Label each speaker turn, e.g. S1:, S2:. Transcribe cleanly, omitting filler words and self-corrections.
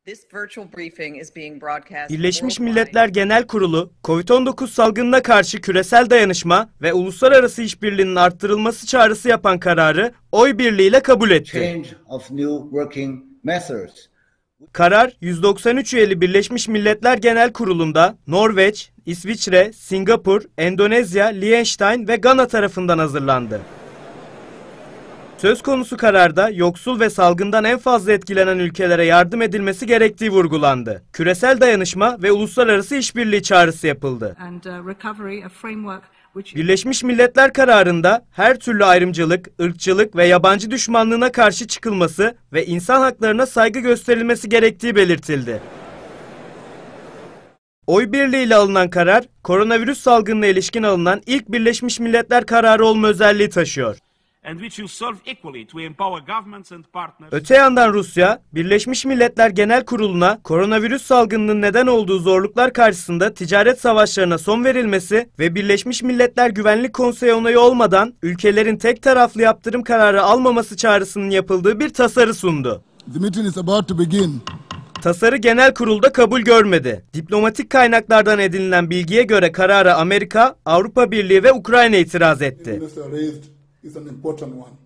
S1: Birleşmiş Milletler Genel Kurulu, COVID-19 salgınına karşı küresel dayanışma ve uluslararası işbirliğinin arttırılması çağrısı yapan kararı oy birliğiyle kabul etti. Karar, 193 üyeli Birleşmiş Milletler Genel Kurulu'nda Norveç, İsviçre, Singapur, Endonezya, Liechtenstein ve Gana tarafından hazırlandı. Söz konusu kararda yoksul ve salgından en fazla etkilenen ülkelere yardım edilmesi gerektiği vurgulandı. Küresel dayanışma ve uluslararası işbirliği çağrısı yapıldı. Birleşmiş Milletler kararında her türlü ayrımcılık, ırkçılık ve yabancı düşmanlığına karşı çıkılması ve insan haklarına saygı gösterilmesi gerektiği belirtildi. Oy birliğiyle alınan karar, koronavirüs salgınına ilişkin alınan ilk Birleşmiş Milletler kararı olma özelliği taşıyor. Öte yandan Rusya, Birleşmiş Milletler Genel Kurulu'na koronavirüs salgınının neden olduğu zorluklar karşısında ticaret savaşlarına son verilmesi ve Birleşmiş Milletler Güvenlik Konseyi onayı olmadan ülkelerin tek taraflı yaptırım kararı almaması çağrısının yapıldığı bir tasarı sundu. Tasarı genel kurulda kabul görmedi. Diplomatik kaynaklardan edinilen bilgiye göre karara Amerika, Avrupa Birliği ve Ukrayna itiraz etti.
S2: Is an important one.